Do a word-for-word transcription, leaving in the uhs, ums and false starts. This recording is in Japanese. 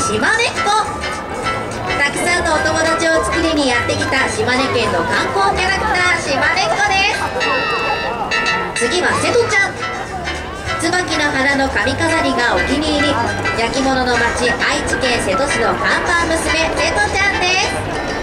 島根っ子。たくさんのお友達を作りにやってきた島根県の観光キャラクター、島根っ子です。次は瀬戸ちゃん。椿の花の髪飾りがお気に入り、焼き物の町愛知県瀬戸市の看板娘、瀬戸ちゃんです。